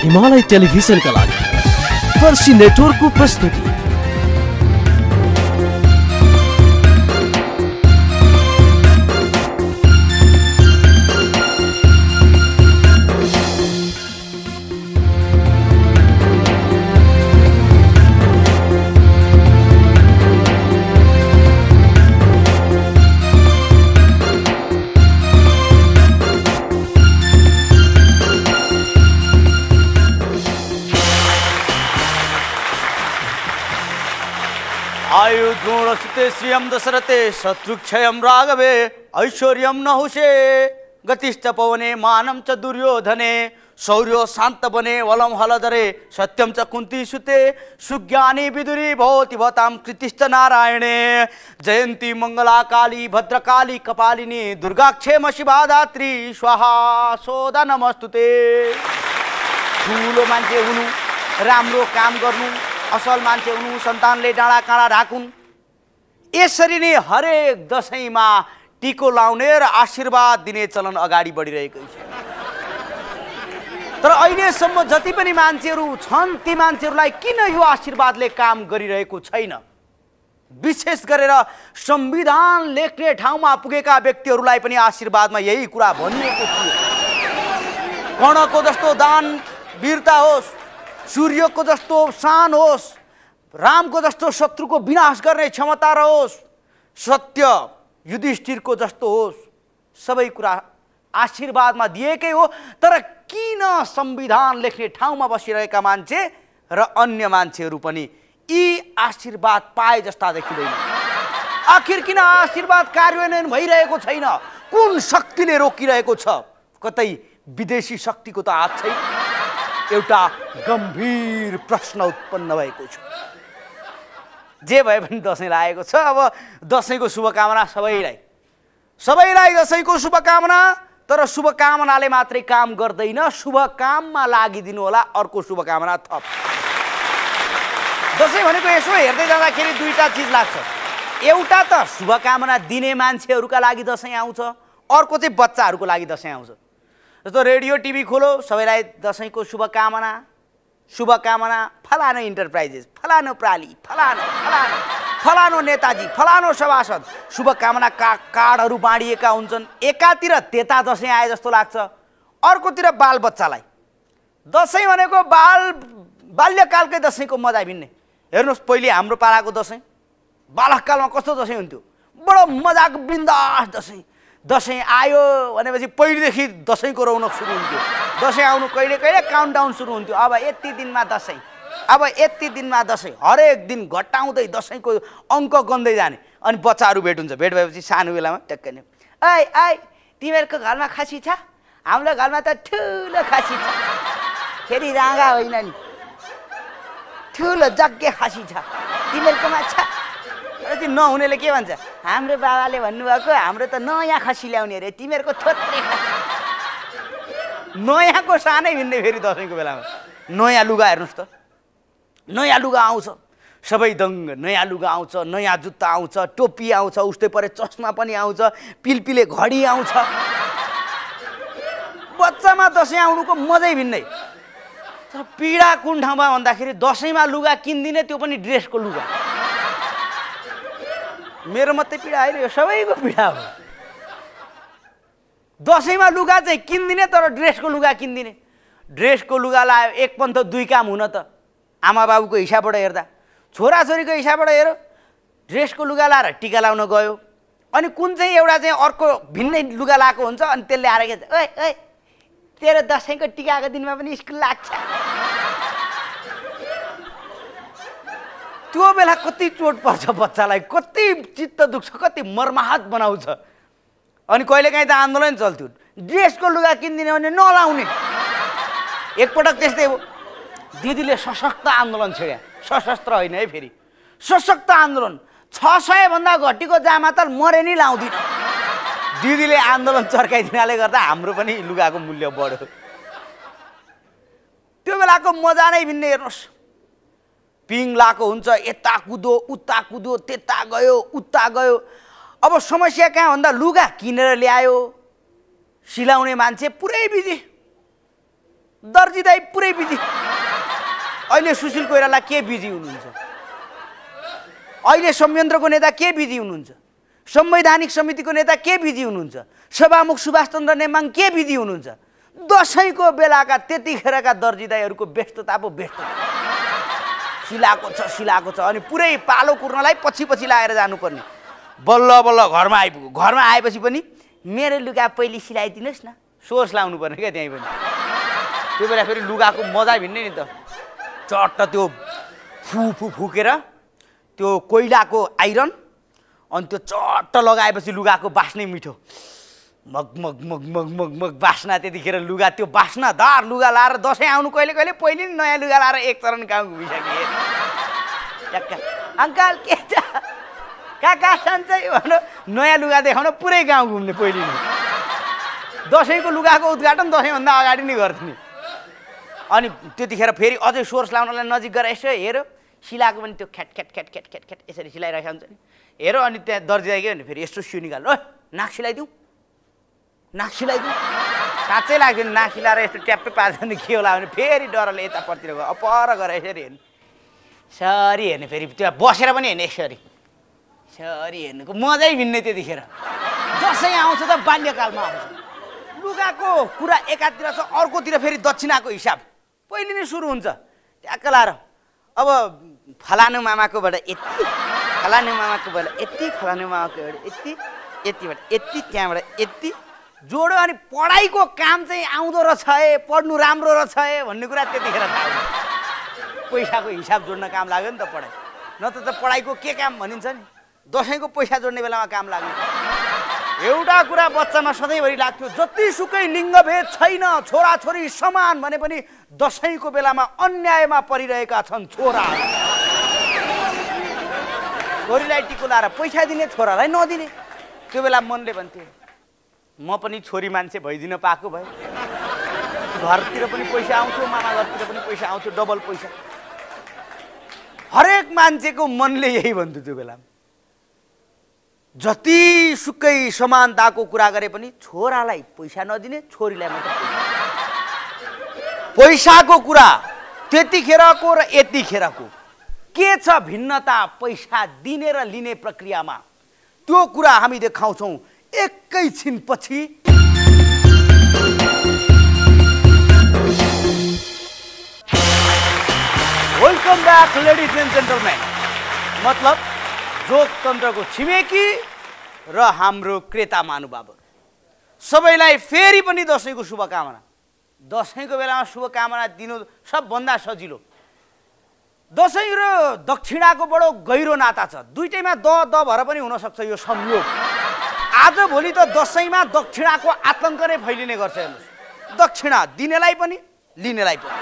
हिमालय टेलिभिजनका लागि पर्सी नेटवर्कको प्रस्तुति। आयुर्गुणस्ते श्रियं दशरथे शत्रुक्षयं राघवे ऐश्वर्यं नहुषे गतिश्च पवने मानं च दुर्योधने शौर्यो शान्त बने वलं हलधरे सत्यं च कुन्ती सुते सुज्ञानी विदुरी भवति भवतां कृतिश्च नारायणे जयन्ती मंगला काली भद्रकाली कपालिनी दुर्गा क्षेम शिवा दात्री स्वाहा सोदा नमस्तुते। ठुलो मान्छे हुनु, राम्रो काम गर्नु, असल मान्छे हुनु, सन्तानले डाँडा काँडा ढाकुन्, यसरी नै हरेक दशैंमा टिको लाउने र आशीर्वाद दिने चलन अगाडि बढिरहेको छ। तर अहिलेसम्म जति पनि मान्छेहरू छन् ती मान्छेहरूलाई किन यो आशीर्वादले काम गरिरहेको छैन? विशेष गरेर संविधान लेख्ने ठाउँमा पुगेका व्यक्तिहरूलाई पनि आशीर्वादमा यही कुरा भनिएको थियो। कर्णको जस्तो दान वीरता होस्, सूर्यको जस्तो शान होस्, रामको जस्तो शत्रुको विनाश गर्ने क्षमता रहोस्, सत्य युधिष्ठिरको जस्तो होस्, सबै कुरा आशीर्वादमा दिएकै हो। तर किन संविधान लेख्ने ठाउँमा बसिरहेका मान्छे र अन्य मान्छेहरू पनि यी आशीर्वाद पाए जस्ता देखिँदैन? आखिर किन आशीर्वाद कार्यान्वयन भइरहेको छैन? कुन शक्तिले रोकिरहेको छ? कतै विदेशी शक्तिको त हात छैन? एउटा गम्भीर प्रश्न उत्पन्न भएको छ। जे भए पनि दशैं लागेको छ। अब दशैंको शुभकामना सबैलाई दशैंको शुभकामना। तर शुभकामनाले मात्रै काम गर्दैन, शुभकाममा लागिदिनु होला अर्को शुभकामना थप। दशैं भनेको यसो हेर्दै जाँदाखेरि दुईटा चिज लाग्छ। एउटा त शुभकामना दिने मान्छेहरूका लागि दशैं आउँछ, अर्को चाहिँ बच्चाहरूको लागि दशैं आउँछ। जस्तो रेडियो टिभी खोलो, सबैलाई दशैंको शुभकामना फलानो इन्टरप्राइजेस, फलानो प्राली, फलानो नेताजी, फलानो सभासद, शुभकामना कार्डहरू बाँडिएका हुन्छन्। एकातिर त्यता दशैं आए जस्तो लाग्छ, अर्कोतिर बाल बच्चालाई दशैं भनेको बाल्यकालकै दशैंको मजा भिन्नै। हेर्नुहोस्, पहिले हाम्रो पालाको दशैं, बालककालमा कस्तो दशैं हुन्थ्यो? बडो मजाको बिन्दास दशैं। दशैं आयो भनेपछि पहिलेदेखि दशैंको रौनक सुरु हुन्थ्यो। दशैं आउनु कहिले कहिले काउन्टडाउन सुरु हुन्थ्यो। अब यति दिनमा दशैं, अब यति दिनमा दशैं, हरेक दिन घटाउँदै दशैंको अङ्क गन्दै जाने। अनि बच्चाहरू भेट हुन्छ। भेट भएपछि सानो बेलामा टक्कै नै ऐ तिमीहरूको घरमा खसी छ? हाम्रो घरमा त ठुलो खसी छ। फेरि राँगा होइन नि, ठुलो जग्गे खसी छ। तिमीहरूकोमा छ? नहुनेले के भन्छ? हाम्रो बाबाले भन्नुभएको हाम्रो त नयाँ खसी ल्याउने अरे, तिमीहरूको थोत्रे खसी। नयाँको सानै भिन्दै। फेरि दशैंको बेलामा नयाँ लुगा हेर्नुहोस् त, नयाँ लुगा आउँछ, सबै दङ्ग नयाँ लुगा आउँछ, नयाँ जुत्ता आउँछ, टोपी आउँछ, उस्तै परे चस्मा पनि आउँछ, पिलपिले घडी आउँछ। बच्चामा दशैं आउनुको मजै भिन्नै। तर पीडा कुन ठाउँमा भन्दाखेरि दशैंमा लुगा किन्दिने, त्यो पनि ड्रेसको लुगा। मेरो मात्रै पीडा होइन, यो सबैको पीडा हो। दशैंमा लुगा चाहिँ किन्दिने, तर ड्रेसको लुगा किन्दिने। ड्रेसको लुगा लायो, एक पन्थ दुई काम हुन त। आमा बाबुको हिसाबबाट हेर्दा, छोराछोरीको हिसाबबाट हेर, ड्रेसको लुगा लाएर टिका लाउन गयो, अनि कुन चाहिँ एउटा चाहिँ अर्को भिन्नै लुगा लाएको हुन्छ, अनि त्यसले आएर के ओइ तेरो दशैंको टिकाको दिनमा पनि स्कुल लाग्छ। त्यो बेला कति चोट पर्छ बच्चालाई, कति चित्त दुख्छ, कति मर्माहत बनाउँछ। अनि कहिलेकाहीँ त आन्दोलन चल्थ्यो, ड्रेसको लुगा किन्दिने भने नलाउने। एकपटक त्यस्तै हो, दिदीले सशक्त आन्दोलन छेड्या। सशस्त्र होइन है, फेरि सशक्त आन्दोलन। 600 भन्दा घटीको जामा त मरे नि लाउँदिन। दिदीले आन्दोलन चर्काइदिनाले गर्दा हाम्रो पनि लुगाको मूल्य बढ्यो। त्यो बेलाको मजा नै भिन्नै। हेर्नुहोस्, पिङ लाएको हुन्छ, यता कुदो उता कुदो, त्यता गयो उता गयो। अब समस्या कहाँ भन्दा लुगा किनेर ल्यायो, सिलाउने मान्छे पुरै बिजी। दर्जी दाइ पुरै बिजी। अहिले सुशील कोइराला के बिजी हुनुहुन्छ, अहिले संयन्त्रको नेता के बिजी हुनुहुन्छ, संवैधानिक समितिको नेता के बिजी हुनुहुन्छ, सभामुख सुभाष चन्द्र नेमाङ के बिजी हुनुहुन्छ। दसैँको बेलाका त्यतिखेरका दर्जी दाइहरूको व्यस्तता पो व्यस्तता सिलाएको छ अनि पुरै पालो कुर्नलाई पछि पछि लागेर जानुपर्ने। बल्ल बल्ल घरमा आइपुग्यो। घरमा आएपछि पनि मेरो लुगा पहिले सिलाइदिनुहोस् न, सोर्स लाउनु पर्ने क्या त्यहीँ पनि। त्यो बेला फेरि लुगाको मजा भिन्नै नि त। चट्ट त्यो फुकेर त्यो कोइलाको आइरन अनि त्यो चट्ट लगाएपछि लुगाको बास्नै मिठो, मग मग मग मग मग मग बास्ना। त्यतिखेर लुगा त्यो बास्नादार लुगा लाएर दसैँ आउनु कहिले कहिले पहिले नि नयाँ लुगा लाएर एक चरण गाउँ घुमिसके। अङ्कल के छ काका सन्चै भन्नु, नयाँ लुगा देखाउन पुरै गाउँ घुम्ने। पहिले नि दसैँको लुगाको उद्घाटन दसैँभन्दा अगाडि नै गर्थ्यो नि। अनि त्यतिखेर फेरि अझै सोर्स लाउनलाई नजिक गएर यसो हेऱ्यो, सिलाएको पनि त्यो ख्याट ख्याट ख्याट ख्याट ख्याट ख्याट यसरी सिलाइरहेको हुन्छ नि। हेऱ्यो अनि त्यहाँ दर्जी दाइ के भने फेरि यस्तो सिउ निकाल्नु, नाक सिलाइदिउँ, नाक सिलाइदिउँ। साँच्चै लाग्दैन नाक सिलाएर यस्तो ट्याप्पै पार्छ भने के होला भने फेरि डरले यतापट्टि गयो अपर गरेर यसरी हेर्नु, सरी हेर्ने। फेरि त्यो बसेर पनि हेर्ने यसरी सरी हेर्नुको मजै भिन्नै। त्यतिखेर दसैँ आउँछ त बाल्यकालमा आउँछ। लुगाको कुरा एकातिर छ, अर्कोतिर फेरि दक्षिणाको हिसाब पहिले नै सुरु हुन्छ। ट्याक्क लाएर अब फलानु मामाकोबाट यति, फलानु मामाकोबाट यति, फलानु मामाकोबाट यति, यतिबाट यति, त्यहाँबाट यति जोड्यो। अनि पढाइको काम चाहिँ आउँदो रहेछ है, पढ्नु राम्रो रहेछ है भन्ने कुरा त्यतिखेर थाहा हुन्छ। पैसाको हिसाब जोड्न काम लाग्यो नि त पढाइ, नत्र त पढाइको के काम भनिन्छ नि, दसैँको पैसा जोड्ने बेलामा काम लाग्यो। एउटा कुरा बच्चामा सधैँभरि लाग्थ्यो, जतिसुकै लिङ्गभेद छैन, छोराछोरी समान भने पनि दसैँको बेलामा अन्यायमा परिरहेका छन् छोरा। छोरीलाई टिको लाएर पैसा दिने, छोरालाई नदिने। त्यो बेला मनले भन्थ्यो म पनि छोरी मान्छे भइदिन पाएको भए, घरतिर पनि पैसा आउँथ्यो, मामा घरतिर पनि पैसा आउँथ्यो, डबल पैसा। हरेक मान्छेको मनले यही भन्थ्यो त्यो बेला। जतिसुकै समानताको कुरा गरे पनि छोरालाई पैसा नदिने, छोरीलाई मात्र पैसाको कुरा। त्यतिखेरको र यतिखेरको के छ भिन्नता पैसा दिने र लिने प्रक्रियामा, त्यो कुरा हामी देखाउँछौँ एकैछिनपछि। Welcome back ladies and gentlemen. मतलब जोगतन्त्रको छिमेकी र हाम्रो क्रेता महानुभावहरू सबैलाई फेरि पनि दसैँको शुभकामना। दसैँको बेलामा शुभकामना दिनु सबभन्दा सजिलो। दसैँ र दक्षिणाको बडो गहिरो नाता छ, दुईटैमा द भएर पनि हुनसक्छ यो संयोग। आजभोलि त दसैँमा दक्षिणाको आतङ्क नै फैलिने गर्छ। हेर्नुहोस्, दक्षिणा दिनेलाई पनि लिनेलाई पनि।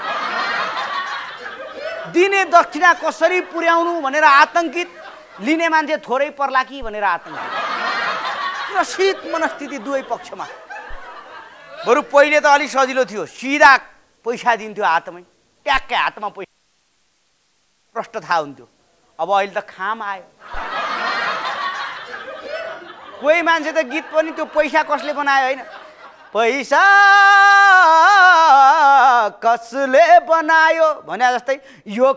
दिने दक्षिणा कसरी पुर्याउनु भनेर आतङ्कित, लिने मान्छे थोरै पर्ला कि भनेर आतङ्कित। र शीत मनस्थिति दुवै पक्षमा। बरु पहिले त अलि सजिलो थियो, सिधा पैसा दिन्थ्यो हातमै, ट्याक्कै हातमा पैसा प्रष्ट थाहा हुन्थ्यो। अब अहिले त खाम आयो। कोही मान्छे त गीत पनि त्यो पैसा कसले बनायो होइन, पैसा कसले बनायो भने जस्तै यो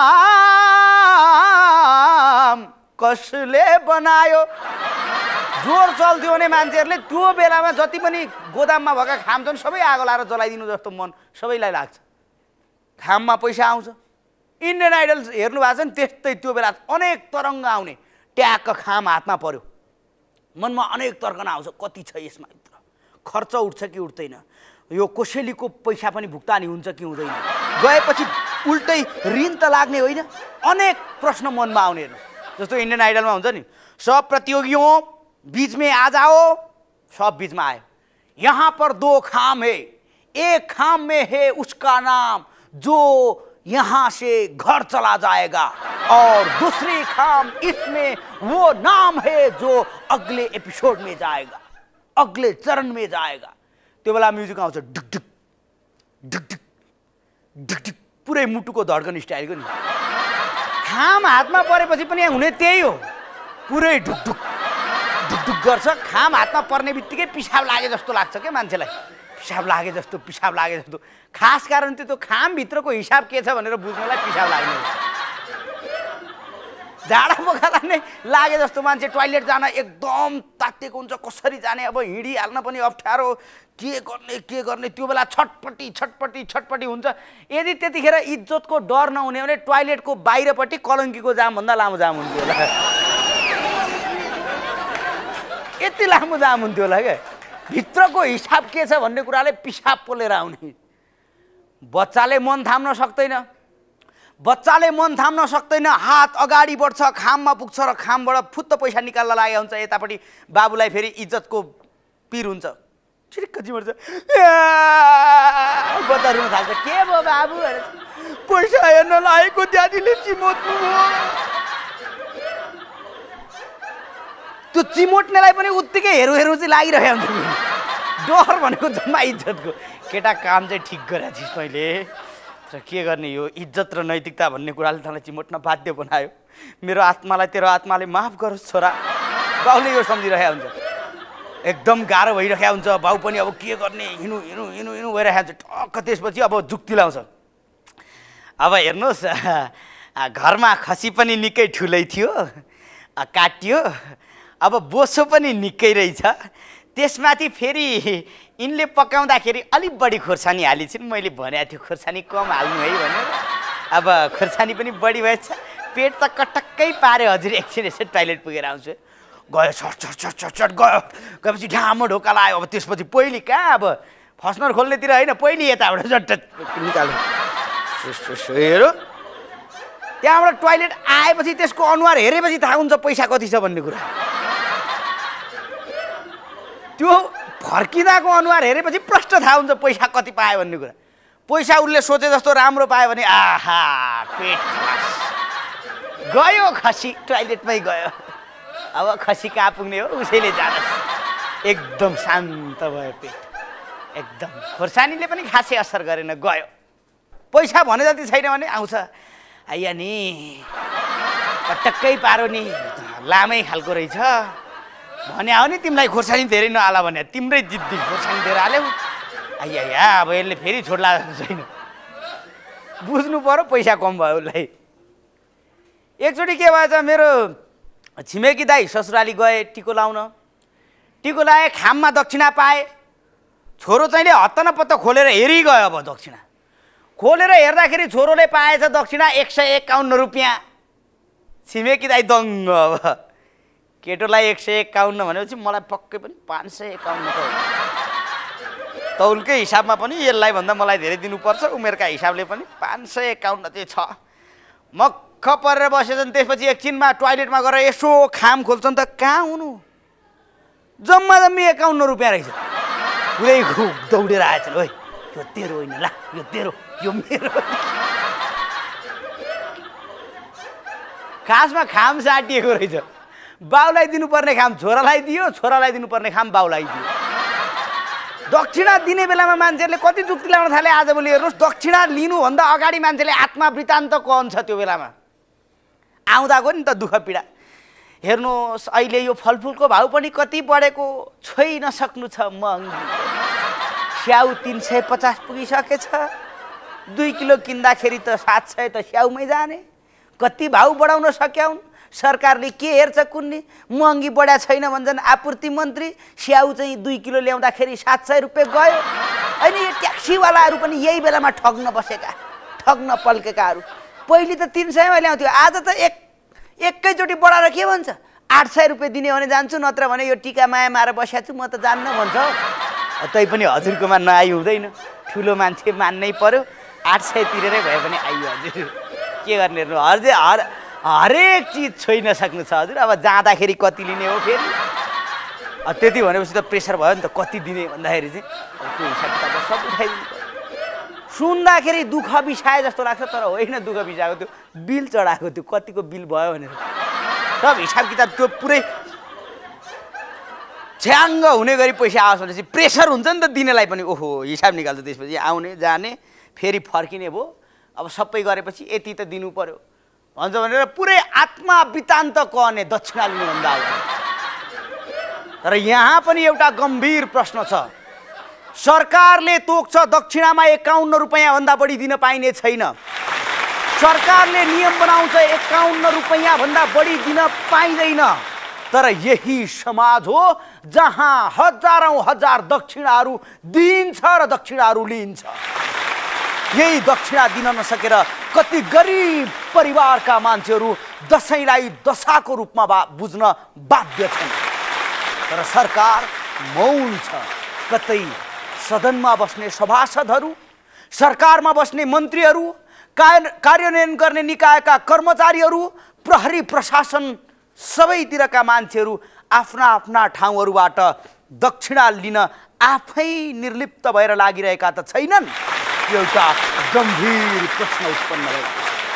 खाम कसले बनायो। जोर चल्थ्यो भने मान्छेहरूले त्यो बेलामा जति पनि गोदाममा भएका खाम छन् सबै आगो लाएर जलाइदिनु जस्तो मन सबैलाई लाग्छ। खाममा पैसा आउँछ। इन्डियन आइडल हेर्नु भएको छ नि, त्यस्तै त्यो बेला अनेक तरङ्ग आउने, ट्याक्क खाम हातमा पर्यो, मनमा अनेक तर्कना आउँछ, कति छ यसमा, खर्च उठ्छ कि उठ्दैन, यो कोसेलीको पैसा पनि भुक्तानी हुन्छ कि हुँदैन, गएपछि उल्टै ऋण त लाग्ने होइन, अनेक प्रश्न मनमा आउने। जस्तो इन्डियन आइडलमा हुन्छ नि, सब प्रतियोगियों बीच में आ जाओ, सब बीच में आए, यहाँ पर दो खाम है, एक खाम में है उसका नाम जो यहाँ से घर चला जाएगा और दूसरी खाम इसमें वो नाम है जो अगले एपिसोड में जाएगा, अगले चरण में जाएगा। त्यो बेला म्युजिक आउँछ, ढुक ढुक ढुक ढुक ढुक ढुक, पुरै मुटुको धड्कन स्टाइलको नि। खाम हातमा परेपछि पनि हुने त्यही हो, पुरै ढुक ढुक ढुक ढुक गर्छ। खाम हातमा पर्ने बित्तिकै पिसाब लागे जस्तो लाग्छ के मान्छेलाई, पिसाब लागे जस्तो खास कारण त्यो खामभित्रको हिसाब के छ भनेर बुझ्नलाई पिसाब लाग्ने झाडा पखाला नै लागे जस्तो मान्छे टोयलेट जान एकदम तातेको हुन्छ कसरी जाने अब हिँडिहाल्न पनि अप्ठ्यारो के गर्ने त्यो बेला छटपटी हुन्छ यदि त्यतिखेर इज्जतको डर नहुने भने टोयलेटको बाहिरपट्टि कलङ्कीको जामभन्दा लामो जाम हुन्थ्यो होला यति लामो जाम हुन्थ्यो होला क्या भित्रको हिसाब के छ भन्ने कुराले पिसाब पोलेर आउने बच्चाले मन थाम्न सक्दैन हात अगाडि बढ्छ खाममा पुग्छ र खामबाट फुत्त पैसा निकाल्न लागेको हुन्छ यतापट्टि बाबुलाई फेरि इज्जतको पिर हुन्छ चिरिक्क चिमर्छ बच्चा रुन थाल्छ के भयो बाबु पैसा हेर्न लागेको ड्याडीले चिमोट्नु भयो त्यो चिमोट्नेलाई पनि उत्तिकै हेरौँ चाहिँ लागिरहेको हुन्छ डर भनेको जम्मा इज्जतको केटा काम चाहिँ ठिक गरेको थिइस् मैले तर के गर्ने यो इज्जत र नैतिकता भन्ने कुराले तँलाई चिमोट्न बाध्य बनायो मेरो आत्मालाई तेरो आत्माले माफ गरोस् छोरा बाउले यो सम्झिरहेको हुन्छ एकदम गाह्रो भइरहेको हुन्छ बाउ पनि अब के गर्ने हिँड्नु भइरहेको हुन्छ टक्क त्यसपछि अब जुक्ति लाउँछ अब हेर्नुहोस् घरमा खसी पनि निकै ठुलै थियो काटियो अब बोसो पनि निकै रहेछ त्यसमाथि फेरि यिनले पकाउँदाखेरि अलिक बढी खोर्सानी हालिछिन् मैले भनेको थियो खोर्सानी कम हाल्नु है भनेर अब खोर्सानी पनि बढी भएछ पेट त कटक्कै पार्यो हजुर एकछिन यसो टोयलेट पुगेर आउँछु गयो छट गएपछि ढामो ढोका लाग्यो अब त्यसपछि पहिले कहाँ अब फस्नर खोल्नेतिर होइन पहिले यताबाट झट्ट निकाल्नु हेरो त्यहाँबाट टोयलेट आएपछि त्यसको अनुहार हेरेपछि थाहा हुन्छ पैसा कति छ भन्ने कुरा त्यो फर्किँदाको अनुहार हेरेपछि प्रष्ट थाहा हुन्छ पैसा कति पायो भन्ने कुरा पैसा उसले सोचे जस्तो राम्रो पायो भने आहा पेट खलास गयो खसी टोयलेटमै गयो अब खसी कहाँ पुग्ने हो उसैले जानुहोस् एकदम शान्त भयो पेट एकदम खोर्सानीले पनि खासै असर गरेन गयो पैसा भने जति छैन भने आउँछ आइया नि पटक्कै पारो नि लामै खालको रहेछ भने आऊ नि तिमीलाई खोर्सानी धेरै नहाला भने तिम्रै जिद्दी खोर्सानी धेरै हाल्यौ आइया अब यसले फेरि छोड्ला जस्तो छैन बुझ्नु पर्यो पैसा कम भयो उसलाई एकचोटि के भएछ मेरो छिमेकी दाई ससुराली गए टिको लाए खाममा दक्षिणा पाए छोरो चाहिँले हत्त न पत्त खोलेर हेरिगयो अब दक्षिणा खोलेर हेर्दाखेरि छोरोले पाएछ दक्षिणा 151 रुपियाँ छिमेकी दाई दङ्ग अब केटोलाई 151 भनेपछि मलाई पक्कै पनि 551 त तौलकै हिसाबमा पनि यसलाई भन्दा मलाई धेरै दिनुपर्छ उमेरका हिसाबले पनि 551 चाहिँ छ मक्ख परेर बसेछन् त्यसपछि एकछिनमा टोयलेटमा गएर यसो खाम खोल्छन् त कहाँ हुनु जम्मा 51 रुपियाँ रहेछ पुरै दौडेर आएछन् ओइ यो तेरो होइन ला यो तेरो यो मेरो खासमा खाम साटिएको रहेछ बाउलाई दिनुपर्ने खाम छोरालाई दियो छोरालाई दिनुपर्ने खाम बाउलाई दियो दक्षिणा दिने बेलामा मान्छेहरूले कति जुक्ति लाउन थाले आजभोलि हेर्नुहोस् दक्षिणा लिनुभन्दा अगाडि मान्छेले आत्मवृत्तान्त कहन्छ त्यो बेलामा आउँदाको नि त दुःख पीडा हेर्नुहोस् अहिले यो फलफुलको भाउ पनि कति बढेको छोइ नसक्नु छ महँगी स्याउ 350 पुगिसकेछ 2 किलो किन्दाखेरि त 700 त स्याउमै जाने कति भाउ बढाउन सक्यौँ सरकारले के हेर्छ कुन्नी महँगी बढा छैन भन्छन् आपूर्ति मन्त्री स्याउ चाहिँ 2 किलो ल्याउँदाखेरि 700 रुपियाँ गयो अनि यो ट्याक्सीवालाहरू पनि यही बेलामा ठग्न बसेका ठग्न पल्केकाहरू पहिले त 300 मा ल्याउँथ्यो आज त एकैचोटि बढाएर के भन्छ 800 रुपियाँ दिने भने जान्छु नत्र भने यो टिका माया मारेर बसेको छु म त जान्न भन्छ तै पनि हजुरकोमा नआइ हुँदैन ठुलो मान्छे मान्नै पर्यो 800 तिरेरै भए पनि आइयो हजुर के गर्ने हेर्नु हरेक चिज छोइ नसक्नु छ हजुर अब जाँदाखेरि कति लिने हो फेरि त्यति भनेपछि त प्रेसर भयो नि त कति दिने भन्दाखेरि चाहिँ त्यो हिसाब किताब सब उठाइदिनु पर्यो सुन्दाखेरि दुःख बिसाए जस्तो लाग्छ तर होइन दुःख बिसाएको त्यो बिल चढाएको त्यो कतिको बिल भयो भनेर सब हिसाब किताब त्यो पुरै छ्याङ्ग हुने गरी पैसा आओस् भनेपछि प्रेसर हुन्छ नि त दिनेलाई पनि ओहो हिसाब निकाल्छ त्यसपछि आउने जाने फेरि फर्किने भयो अब सबै गरेपछि यति त दिनु पर्यो भन्छ भनेर पुरै आत्मा वृत्तान्त कहने दक्षिणा लिनुभन्दा अगाडि तर यहाँ पनि एउटा गम्भीर प्रश्न छ सरकारले तोक्छ दक्षिणामा 51 रुपैयाँ भन्दा बढी दिन पाइने छैन। सरकारले नियम बनाउँछ 51 रुपैयाँ भन्दा बढी दिन पाइँदैन। तर यही समाज हो जहाँ हजारौं हजार दक्षिणाहरू दिइन्छ र दक्षिणाहरू लिइन्छ। यही दक्षिणा दिन नसकेर कति गरिब परिवारका मान्छेहरू दशैँलाई दशाको रूपमा बुझ्न बाध्य छन्। तर सरकार मौन छ। कतै सदनमा बस्ने सभासदहरू, सरकारमा बस्ने मन्त्रीहरू, कार्यान्वयन गर्ने निकायका कर्मचारीहरू, प्रहरी प्रशासन सबैतिरका मान्छेहरू आफ्ना आफ्ना ठाउँहरूबाट दक्षिणा लिन आफै निर्लिप्त भएर लागिरहेका त छैनन्? एउटा गम्भीर प्रश्न उत्पन्न भयो।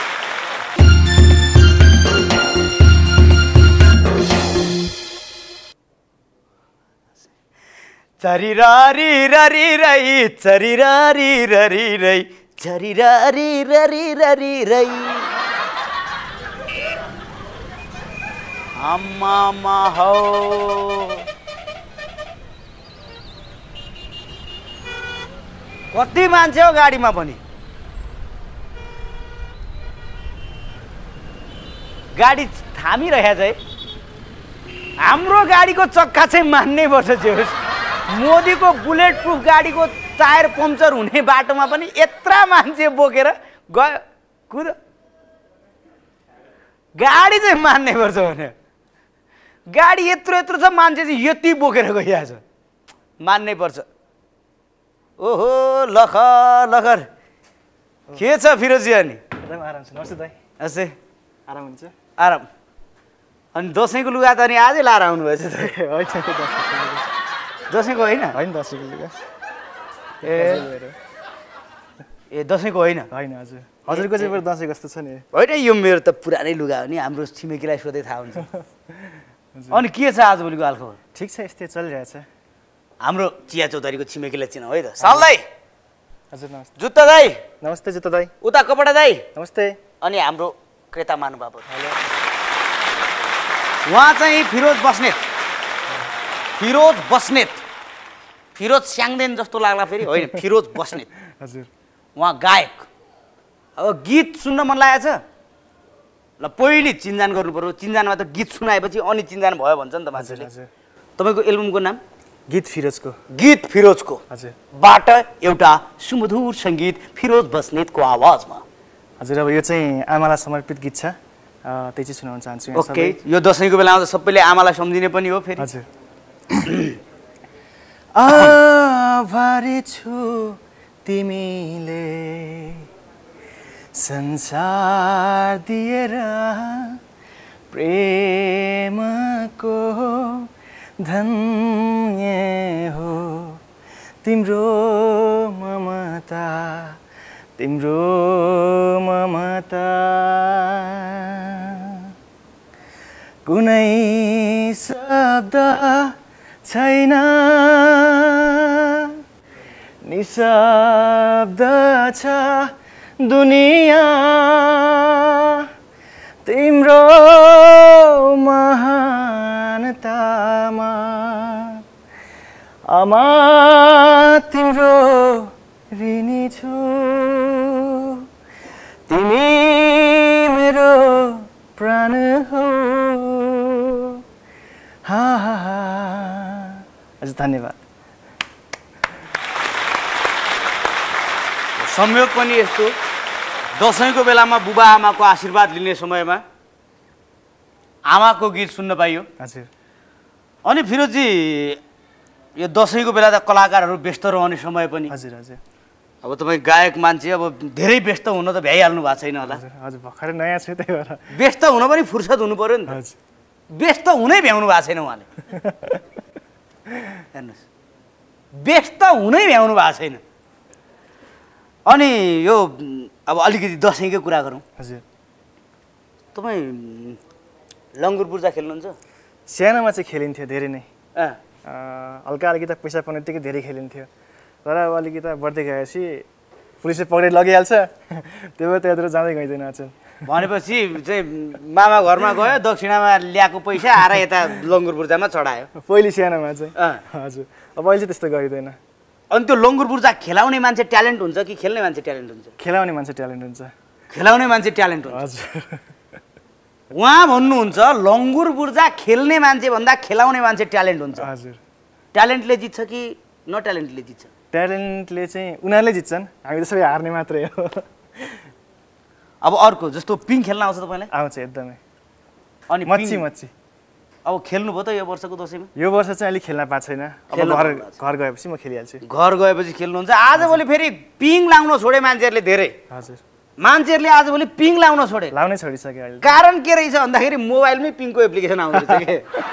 चरिरारी ररी रई चरिरारी ररी रई चरिरारी ररी ररी रई आमा हो। कति मान्छे हो गाडीमा पनि? गाडी थामिरहेछ है। हाम्रो गाडीको चक्का चाहिँ मान्नै पर्छ। मोदीको बुलेट प्रुफ गाडीको टायर पम्चर हुने बाटोमा पनि यत्रा मान्छे बोकेर गयो कुद। गाडी चाहिँ मान्नै पर्छ भने गाडी यत्रो यत्रो छ, मान्छे चाहिँ यति बोकेर गइरहेछ, मान्नै पर्छ। ओहो लखर लखर के छ फिरोजी? अनि एकदम आराम छ। नमस्ते दाइ। असे आराम हुन्छ? आराम। अनि दसैँको लुगा त अनि आजै लाएर आउनुभएछ त? दसैँको होइन? होइन दसैँको लुगा। ए दसैँको होइन? होइन हजुर। हजुरको चाहिँ फेरि दसैँ कस्तो छ नि? होइन यो मेरो त पुरानै लुगा हो नि। हाम्रो छिमेकीलाई सोधै थाहा हुन्छ। अनि के छ आजभोलिको हालखबर? ठिक छ, यस्तै चलिरहेछ। हाम्रो चिया चौधरीको छिमेकीलाई चिनाऊ है त। साल दाई। हजुर नमस्ते। जुत्ता दाई। नमस्ते जुत्ता दाइ। उता कपडा दाई। नमस्ते। अनि हाम्रो क्रेता महानुभाव उहाँ चाहिँ फिरोज बस्नेत। फिरोज बस्नेत, फिरोज स्याङदेन जस्तो लाग्ला फेरि होइन, फिरोज बस्नेत। हजुर। उहाँ गायक। अब गीत सुन्न मन लागेको छ ल, पहिले चिन्जान गर्नु पर्यो। चिन्जानमा त गीत सुनाएपछि अनि चिन्जान भयो भन्छ नि त मान्छेले। तपाईँको एल्बमको नाम? गीत फिरोजको। गीत फिरोजको हजुर बाट एउटा सुमधुर सङ्गीत फिरोज बस्नेतको आवाजमा। हजुर अब यो चाहिँ आमालाई समर्पित गीत छ, त्यही चाहिँ सुनाउन चाहन्छु। ओके, यो दसैँको बेलामा त सबैले आमालाई सम्झिने पनि हो फेरि। हजुर। आभारी छु तिमीले संसार दिएर, प्रेमको धन्य हो तिम्रो ममता, तिम्रो ममता। कुनै शब्द छैन, निशब्द छ दुनिया, तिम्रो महानतामा। आमा तिम्रो ऋणी छु, तिमी मेरो प्राण हो। हा हा हा। हजुर धन्यवाद। संयोग पनि यस्तो, दसैँको बेलामा बुबा आमाको आशीर्वाद लिने समयमा आमाको गीत सुन्न पाइयो। हजुर। अनि फिरोजी यो दसैँको बेला त कलाकारहरू व्यस्त रहने समय पनि। हजुर हजुर। अब तपाईँ गायक मान्छे, अब धेरै व्यस्त हुन त भ्याइहाल्नु भएको छैन होला? हजुर हजुर, भर्खरै नयाँ छु त्यही भएर। व्यस्त हुन पनि फुर्सद हुनु पर्यो नि त। हजुर। व्यस्त हुनै भ्याउनु भएको छैन उहाँले। हेर्नुहोस्, व्यस्त हुनै भ्याउनु भएको छैन। अनि यो अब अलिकति दसैँकै कुरा गरौँ। हजुर। तपाईँ लङ्गुर पूर्जा खेल्नुहुन्छ? सानोमा चाहिँ खेलिन्थ्यो धेरै नै, अँ हल्का अलिकति पैसा पाउने बित्तिकै धेरै खेलिन्थ्यो। तर अब अलिकति बढ्दै गएपछि पुलिसले पक्रेर लगिहाल्छ, त्यो भएर त्यहाँतिर जाँदै गइँदैन अचेल। भनेपछि चाहिँ मामा घरमा गयो, दक्षिणामा ल्याएको पैसा आएर यता लङ्गुर पूर्जामा चढायो पहिले सानोमा चाहिँ। अँ हजुर। अब अहिले चाहिँ त्यस्तो गरिँदैन। अनि त्यो लङ्गुर बुर्जा खेलाउने मान्छे ट्यालेन्ट हुन्छ कि खेल्ने मान्छे ट्यालेन्ट हुन्छ? खेलाउने मान्छे ट्यालेन्ट हुन्छ। खेलाउने मान्छे ट्यालेन्ट हुन्छ। हजुर उहाँ भन्नुहुन्छ लङ्गुर बुर्जा खेल्ने मान्छे भन्दा खेलाउने मान्छे ट्यालेन्ट हुन्छ। हजुर ट्यालेन्टले जित्छ कि नट्यालेन्टले जित्छ? ट्यालेन्टले चाहिँ उनीहरूले जित्छन्, हामी त सबै हार्ने मात्रै हो। अब अर्को जस्तो पिङ खेल्न आउँछ तपाईँलाई? आउँछ एकदमै। अनि मच्ची अब खेल्नुभयो त यो वर्षको दसैँमा? यो वर्ष चाहिँ अलिक खेल्न पाएको छैन, अब घर गएपछि म खेलिहाल्छु। घर गएपछि खेल्नुहुन्छ। आजभोलि फेरि पिङ लाउन छोडे मान्छेहरूले धेरै। हजुर मान्छेहरूले आजभोलि पिङ लाउन छोडे। लाउनै छोडिसक्यो अहिले। कारण के रहेछ भन्दाखेरि मोबाइलमै पिङको एप्लिकेसन आउँदैछ के?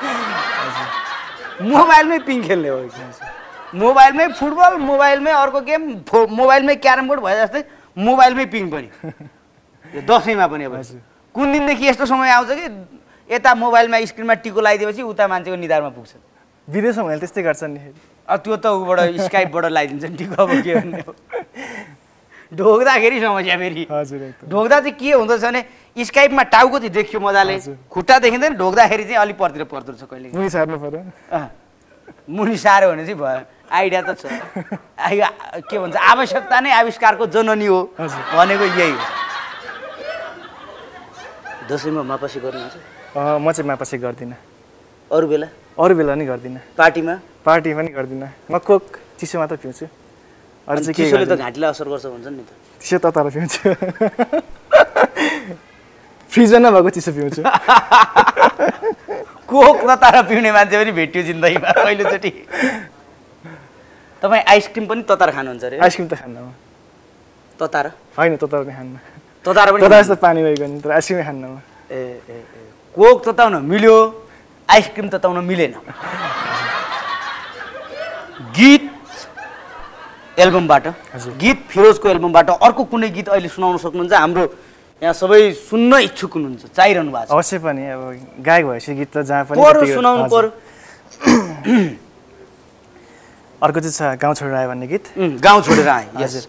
मोबाइलमै पिङ खेल्ने हो। मोबाइलमै फुटबल, मोबाइलमै अर्को गेम, मोबाइलमै क्यारम बोर्ड भए जस्तै मोबाइलमै पिङ पनि। यो दसैँमा पनि अब कुन दिनदेखि यस्तो समय आउँछ कि यता मोबाइलमा स्क्रिनमा टिको लगाइदिएपछि उता मान्छेको निधारमा पुग्छ। विदेशमा भने त्यस्तै गर्छन् नि। अब त्यो त उबाट स्काइपबाट लगाइदिन्छ नि टिको। अब के गर्ने हो, ढोक्दाखेरि समस्या फेरि। ढोक्दा चाहिँ के हुँदछ भने स्काइपमा टाउको चाहिँ देखियो मजाले, खुट्टा देखिँदैन, ढोक्दाखेरि चाहिँ अलिक पर्तिर पर्दो रहेछ कहिले। मुनि सार्नु पर्यो। मुनि सार्यो भने चाहिँ भयो। आइडिया त छ। के भन्छ, आवश्यकता नै आविष्कारको जननी हो भनेको यही हो। दसैँमा मापासी गर्नुहुन्छ? म चाहिँ मापासी गर्दिनँ। अरू बेला? अरू बेला नि गर्दिनँ। पार्टीमा? पार्टी पनि गर्दिनँ। म कोक चिसो मात्र पिउँछु। अरू चाहिँ के? चिसोले त घाँटीलाई असर गर्छ भन्छ नि त। चिसो तताएर पिउँछु। फ्रिजमा नभएको चिसो पिउँछु। कोक तताएर पिउने मान्छे पनि भेट्यो जिन्दगीमा पहिलोचोटि। तपाईँ आइसक्रिम पनि तताएर खानुहुन्छ अरे? आइसक्रिम त खान्न म। तताएर? होइन तताएर पनि खान्न। तताएर पनि? तताएर जस्तो पानी गएको नि, तर आइसक्रिमै खान्न म। कोक तताउन मिल्यो, आइसक्रिम तताउन मिलेन। गीत एल्बमबाट, गीत फिरोजको एल्बमबाट अर्को कुनै गीत अहिले सुनाउन सक्नुहुन्छ? हाम्रो यहाँ सबै सुन्न इच्छुक हुनुहुन्छ, चाहिरहनु भएको छ। अवश्य पनि, अब गायक भएपछि गीत त जहाँ पनि सुनाउनु पर्यो। अर्को चाहिँ छ गाउँ छोडेर आयो भन्ने गीत। गाउँ छोडेर आए। हजुर।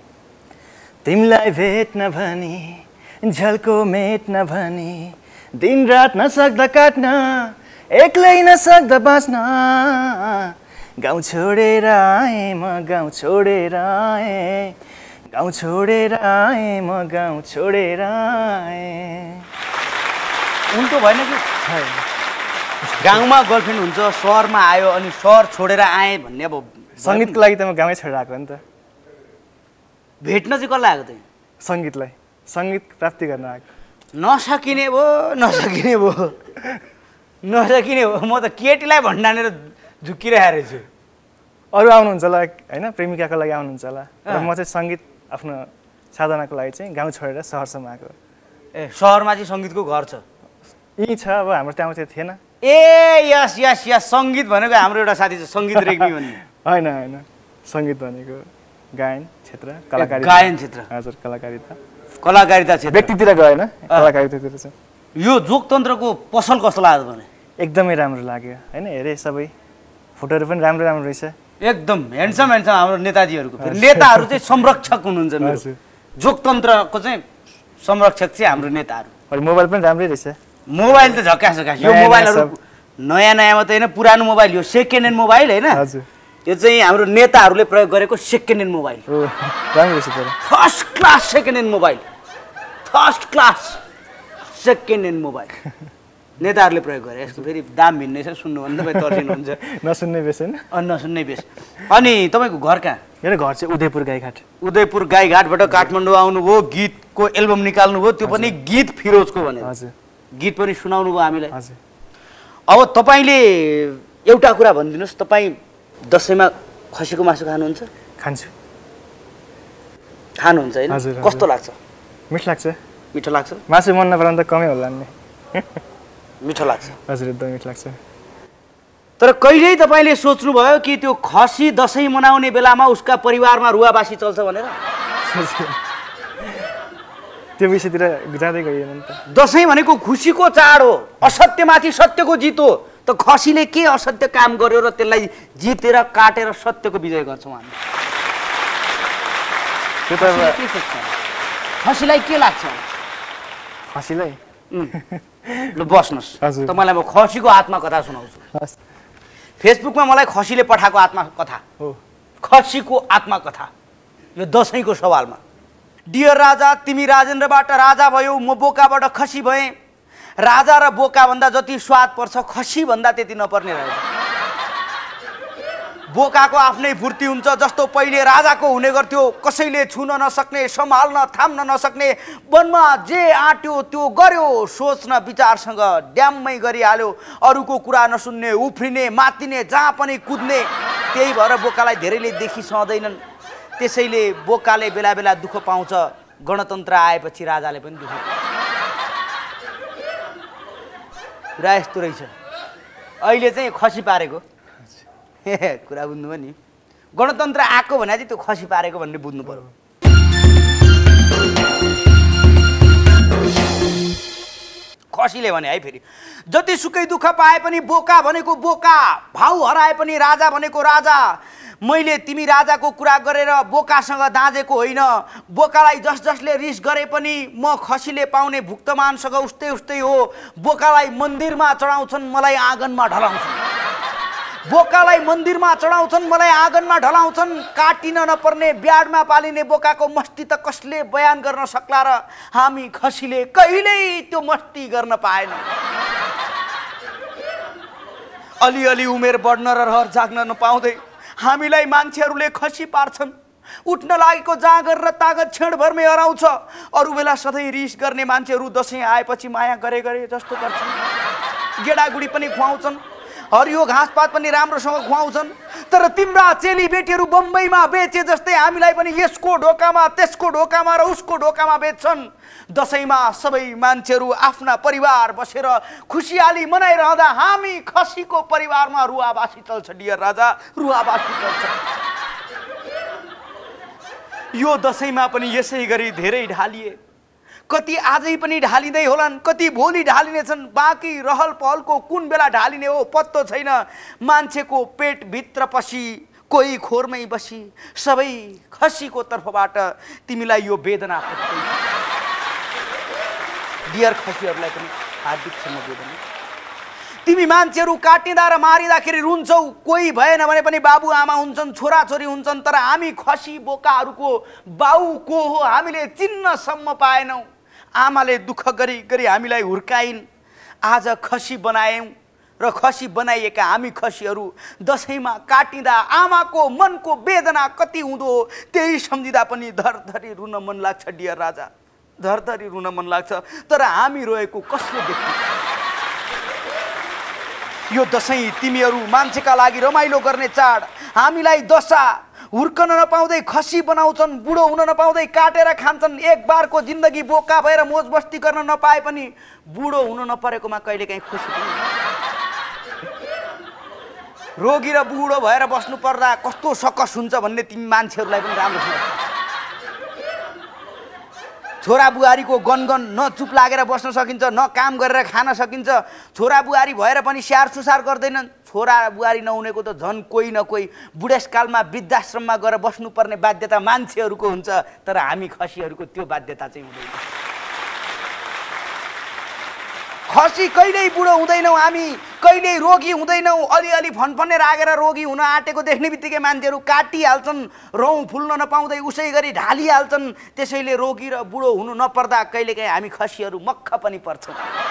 तिमीलाई भेट्न भनी झल्को मेट्न भनी दिन रात नसक्दा काट्न एक्लै नसक्दा बाँच्न गाउँ छोडेर आएँ म गाउँ छोडेर आएँ गाउँ छोडेर आएँ म गाउँ छोडेर आएँ। उल्टो भएन कि? गाउँमा गर्लफ्रेन्ड हुन्छ, सहरमा आयो अनि सहर छोडेर आएँ भन्ने। अब सङ्गीतको लागि त म गाउँमै छोडेर आएको हो नि त। भेट्न चाहिँ कसलाई आएको थिएँ? सङ्गीतलाई, सङ्गीत प्राप्ति गर्न आएको। नसकिने भयो, नसकिने भयो, नसकिने भयो। म त केटीलाई भन्डानेर झुक्किरहेको रहेछु। अरू आउनुहुन्छ होला होइन, प्रेमिकाको लागि आउनुहुन्छ होला, तर म चाहिँ सङ्गीत आफ्नो साधनाको लागि चाहिँ गाउँ छोडेर सहरसम्म आएको। ए सहरमा चाहिँ सङ्गीतको घर छ? यहीँ छ, अब हाम्रो त्यहाँ चाहिँ थिएन। ए यस यस यस, सङ्गीत भनेको हाम्रो एउटा साथी छ सङ्गीत रेग्मी भन्ने। होइन होइन, सङ्गीत भनेको गायन क्षेत्र, कलाकारिता। गायन क्षेत्र? हजुर, कलाकारिता। कलाकारिता क्षेत्र, व्यक्तितिर गएन, कलाकारितातिर छ। यो जोगतन्त्रको पसल कस्तो लाग्यो भने? एकदमै राम्रो लाग्यो होइन, हेरेँ सबै फोटोहरू पनि राम्रो राम्रो रहेछ। एकदम ह्यान्डसम ह्यान्डसम हाम्रो नेताजीहरूको। फेरि नेताहरू चाहिँ संरक्षक हुनुहुन्छ मेरो। जोगतन्त्रको चाहिँ संरक्षक चाहिँ हाम्रो नेताहरू। मोबाइल पनि राम्रै रहेछ। मोबाइल त झक्कास झक्कास। यो मोबाइलहरू नयाँ नयाँ मात्रै होइन, पुरानो मोबाइल, यो सेकेन्ड ह्यान्ड मोबाइल होइन। यो चाहिँ हाम्रो नेताहरूले प्रयोग गरेको सेकेन्ड ह्यान्ड मोबाइल। राम्रो रहेछ। First class second hand mobile, first class second hand mobile नेताहरूले प्रयोग गरे। यसको फेरि दाम भिन्नै छ, सुन्नुभन्दा तपाईँ तर्सिनुहुन्छ। नसुन्ने बेस होइन? नसुन्ने बेस। अनि तपाईँको घर कहाँ? मेरो घर चाहिँ उदयपुर गाईघाट। उदयपुर गाईघाटबाट काठमाडौँ आउनुभयो, गीतको एल्बम निकाल्नुभयो, त्यो पनि गीत फिरोजको भनेर। हजुर। गीत पनि सुनाउनु भयो हामीलाई। हजुर। अब तपाईँले एउटा कुरा भनिदिनुहोस्, तपाईँ दसैँमा खसीको मासु खानुहुन्छ? खान्छु। खानुहुन्छ होइन? कस्तो लाग्छ? मिठो लाग्छ। मिठो लाग्छ? मासु मन नपराउँदा त कमै होला नि। मिठो लाग्छ? हजुर, एकदम मिठो लाग्छ। तर कहिल्यै तपाईँले सोच्नुभयो कि त्यो खसी दसैँ मनाउने बेलामा उसका परिवारमा रुवाबासी चल्छ भनेर? त्यो विषयतिर जाँदै गइएन नि त। दसैँ भनेको खुसीको चाड हो, असत्यमाथि सत्यको जित हो। त खसीले के असत्य काम गर्यो र त्यसलाई जितेर काटेर सत्यको विजय गर्छौँ हामी? त्यो त के सोच्छ? खसीलाई के लाग्छ? खसीलाई ल बस्नुहोस्, तपाईँलाई म खसीको आत्मकथा सुनाउँछु। फेसबुकमा मलाई खसीले पठाएको आत्मकथा हो। खसीको आत्मकथा यो दसैँको सवालमा। डियर राजा, तिमी राजेन्द्रबाट राजा भयौ, म बोकाबाट खसी भएँ। राजा र बोका भन्दा जति स्वाद पर्छ खसी भन्दा त्यति नपर्ने रहेछ। बोकाको आफ्नै फुर्ती हुन्छ, जस्तो पहिले राजाको हुने गर्थ्यो, कसैले छुन नसक्ने, सम्हाल्न थाम्न नसक्ने, वनमा जे आँट्यो त्यो गर्यो, सोच्न विचारसँग ड्याम्मै गरिहाल्यो, अरूको कुरा नसुन्ने, उफ्रिने, मातिने, जहाँ पनि कुद्ने। त्यही भएर बोकालाई धेरैले देखि सहँदैनन्। त्यसैले बोकाले बेला बेला दुःख पाउँछ। गणतन्त्र आएपछि राजाले पनि दुःख पाउँछ। कुरा यस्तो रहेछ। अहिले चाहिँ खसी पारेको कुरा बुझ्नुभयो नि। गणतन्त्र आएको भने चाहिँ त्यो खसी पारेको भन्ने बुझ्नु पर्यो। खसीले भने है फेरि जतिसुकै दुःख पाए पनि बोका भनेको बोका, भाउ हराए पनि राजा भनेको राजा। मैले तिमी राजाको कुरा गरेर बोकासँग दाँजेको होइन। बोकालाई जसले रिस गरे पनि म खसीले पाउने भुक्तमानसँग उस्तै उस्तै हो। बोकालाई मन्दिरमा चढाउँछन्, मलाई आँगनमा ढलाउँछन्। बोकालाई मन्दिरमा चढाउँछन्, मलाई आँगनमा ढलाउँछन्। काटिन नपर्ने ब्याडमा पालिने बोकाको मस्ती त कसले बयान गर्न सक्ला र हामी खसीले कहिल्यै त्यो मस्ती गर्न पाएन। अलिअलि उमेर बढ्न र रहर जाग्न नपाउँदै हामीलाई मान्छेहरूले खसी पार्छन्। उठ्न लागेको जाँगर र तागत क्षणभरमै हराउँछ। अरू बेला सधैँ रिस गर्ने मान्छेहरू दसैँ आएपछि माया गरे जस्तो गर्छन्। गेडागुडी पनि खुवाउँछन्, हरियो घाँसपात पनि राम्रोसँग खुवाउँछन्। तर तिम्रा चेलीबेटीहरू बम्बईमा बेचे जस्तै हामीलाई पनि यसको ढोकामा, त्यसको ढोकामा र उसको ढोकामा बेच्छन्। दसैँमा सबै मान्छेहरू आफ्ना परिवार बसेर खुसियाली मनाइरहँदा हामी खसीको परिवारमा रुवाबासी चल्छ। डियर राजा, रुवाबासी चल्छ। यो दसैँमा पनि यसै गरी धेरै ढालिए। कति आजै पनि ढालिँदै होलान्, कति भोलि ढालिनेछन्। बाँकी रहल पहलको कुन बेला ढालिने हो पत्तो छैन। मान्छेको पेटभित्र पसी, कोही खोरमै बसी, सबै खसीको तर्फबाट तिमीलाई यो वेदना पुग्दैछ। डियर खसीहरूलाई पनि हार्दिक सम्बोधन। तिमी मान्छेहरू काटिँदा र मारिँदाखेरि रुन्छौ। कोही भएन भने पनि बाबुआमा हुन्छन्, छोराछोरी हुन्छन्। तर हामी खसी बोकाहरूको बाउ को हो हामीले चिन्नसम्म पाएनौँ। आमाले दुःख गरी गरी हामीलाई हुर्काइन्। आज खसी बनायौँ र खसी बनाइएका हामी खसीहरू दसैँमा काटिँदा आमाको मनको वेदना कति हुँदो त्यही सम्झिँदा पनि धरधरी रुन मन लाग्छ। डियर राजा, धरधरी रुन मन लाग्छ। तर हामी रोएको कसले देख्छ? यो दसैँ तिमीहरू मान्छेका लागि रमाइलो गर्ने चाड। हामीलाई दशा हुर्कन नपाउँदै खसी बनाउँछन्, बुढो हुन नपाउँदै काटेर खान्छन्। एक बारको जिन्दगी बोका भएर मोज मस्ती गर्न नपाए पनि बुढो हुन नपरेकोमा कहिलेकाहीँ खुसी पनि। रोगी र बुढो भएर बस्नु पर्दा कस्तो सकस हुन्छ भन्ने तिमी मान्छेहरूलाई पनि राम्रोसँग। छोरा बुहारीको गनगन न चुप लागेर बस्न सकिन्छ, न काम गरेर खान सकिन्छ। छोरा बुहारी भएर पनि स्याहार सुसार गर्दैनन्। छोरा बुहारी नहुनेको त झन् कोही न कोही बुढेसकालमा वृद्धाश्रममा गएर बस्नुपर्ने बाध्यता मान्छेहरूको हुन्छ। तर हामी खसीहरूको त्यो बाध्यता चाहिँ हुँदैन। खसी कहिल्यै बुढो हुँदैनौँ, हामी कहिल्यै रोगी हुँदैनौँ। अलिअलि फनफने रागेर रोगी हुन आँटेको देख्ने बित्तिकै मान्छेहरू काटिहाल्छन्। रौँ फुल्न नपाउँदै उसै गरी ढालिहाल्छन्। त्यसैले रोगी र बुढो हुनु नपर्दा कहिलेकाहीँ हामी खसीहरू मक्ख पनि पर्छौँ।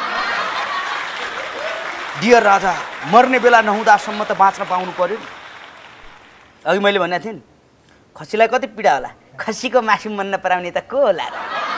डियर राजा, मर्ने बेला नहुँदासम्म त बाँच्न पाउनु पर्यो। अघि मैले भनेको थिएँ नि, खसीलाई कति पीडा होला, खसीको मासु मन नपराउने त को होला र?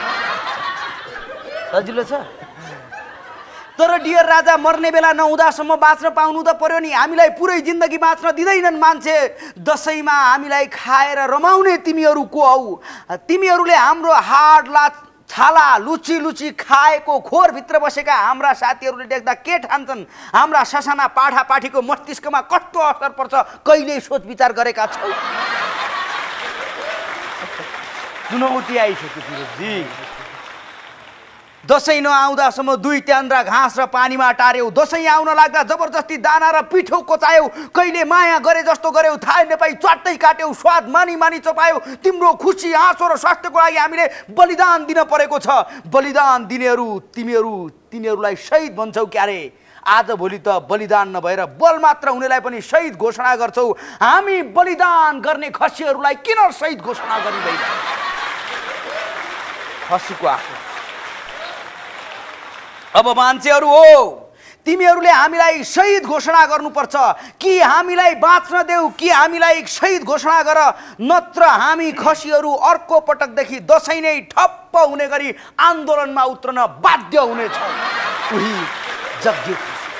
सजिलो छ। तर डियर राजा, मर्ने बेला नहुँदासम्म बाँच्न पाउनु त पर्यो नि। हामीलाई पुरै जिन्दगी बाँच्न दिँदैनन् मान्छे। दसैँमा हामीलाई खाएर रमाउने तिमीहरू को हौ? तिमीहरूले हाम्रो हाड लात छाला लुची लुची खाएको खोरभित्र बसेका हाम्रा साथीहरूले देख्दा के ठान्छन्? हाम्रा ससाना पाठापाठीको मस्तिष्कमा कस्तो असर पर्छ कहिल्यै सोच विचार गरेका छौ? चुनौती आइसक्यो फिरोजी। दसैँ नआउँदासम्म दुई ट्यान्द्रा घाँस र पानीमा टार्यौ। दसैँ आउन लाग्दा जबरजस्ती दाना र पिठो कोचायौ। कहिले माया गरे जस्तो गर्यौ, थाहा नपाई च्वाट्टै काट्यौ। स्वाद मानी मानी चपायौ। तिम्रो खुसी, हाँसो र स्वास्थ्यको लागि हामीले बलिदान दिन परेको छ। बलिदान दिनेहरू तिनीहरूलाई शहीद भन्छौ क्यारे? आज भोलि त बलिदान नभएर बल मात्र हुनेलाई पनि शहीद घोषणा गर्छौ। हामी बलिदान गर्ने खसीहरूलाई किन शहीद घोषणा गरिँदैन? खसीको आँखा। अब मान्छेहरू हो, तिमीहरूले हामीलाई शहीद घोषणा गर्नुपर्छ कि हामीलाई बाँच्न देऊ कि हामीलाई शहीद घोषणा गर, नत्र हामी खसीहरू अर्को पटकदेखि दसैँ नै ठप्प हुने गरी आन्दोलनमा उत्रन बाध्य हुनेछौँ। उही जग्गे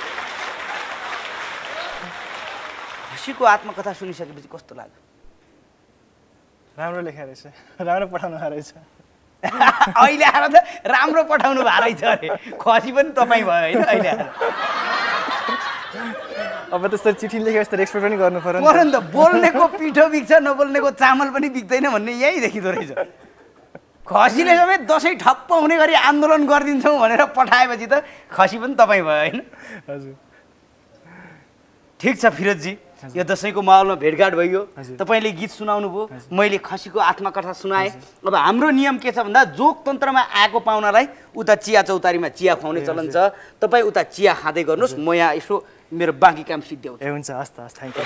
खसीको आत्मकथा सुनिसकेपछि कस्तो लाग्यो? राम्रो लेखा रहेछ, राम्रो पठाउनु रहेछ। अहिले आएर त राम्रो पठाउनु भएको रहेछ अरे, खसी पनि तपाईँ भयो होइन? अहिले आएर अब त्यस्तो चिठी लेखेपछि त रेस्पेक्ट पनि गर्नु पर्यो नि त। बोल्नेको पिठो बिग्छ, नबोल्नेको चामल पनि बिग्दैन भन्ने यही देखिँदो रहेछ। खसीले समेत दसैँ ठप्प हुने गरी आन्दोलन गरिदिन्छौँ भनेर पठाएपछि त खसी पनि तपाईँ भयो होइन? हजुर ठिक छ फिरोजजी, यो दसैँको माहौलमा भेटघाट भइयो, तपाईँले गीत सुनाउनु भयो, मैले खसीको आत्मकथा सुनाएँ। अब हाम्रो नियम के छ भन्दा जोगतन्त्रमा आएको पाहुनालाई उता चिया चौतारीमा चिया खुवाउने चलन छ। तपाईँ उता चिया खाँदै गर्नुहोस्, म यहाँ यसो मेरो बाँकी काम सिद्ध्याउँछु। ए हुन्छ, हस् त, हस्, थ्याङ्क यू।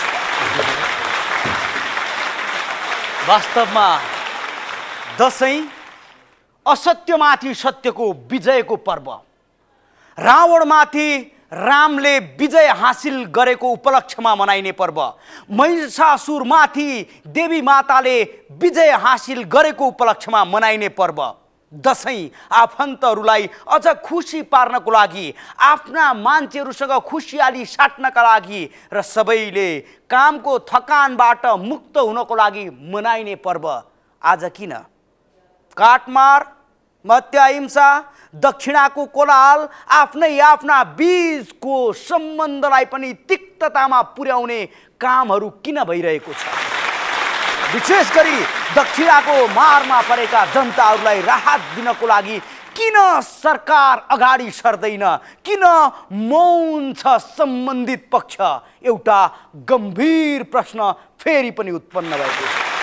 वास्तवमा दसैँ असत्यमाथि सत्यको विजयको पर्व। रावणमाथि रामले विजय हासिल गरेको उपलक्ष्यमा मनाइने पर्व। महिषासुरमाथि देवी माताले विजय हासिल गरेको उपलक्ष्यमा मनाइने पर्व। दसैँ आफन्तहरूलाई अझ खुसी पार्नको लागि, आफ्ना मान्छेहरूसँग खुसियाली साट्नका लागि र सबैले कामको थकानबाट मुक्त हुनको लागि मनाइने पर्व। आज किन काटमार, हत्या-हिंसा, दक्षिणाको कोलाहल आफ्नै आफ्ना बीचको सम्बन्धलाई पनि तिक्ततामा पुर्याउने कामहरू किन भइरहेको छ? विशेष गरी दक्षिणाको मारमा परेका जनताहरूलाई राहत दिनको लागि किन सरकार अगाडि सर्दैन? किन मौन छ सम्बन्धित पक्ष? एउटा गम्भीर प्रश्न फेरि पनि उत्पन्न भएको छ।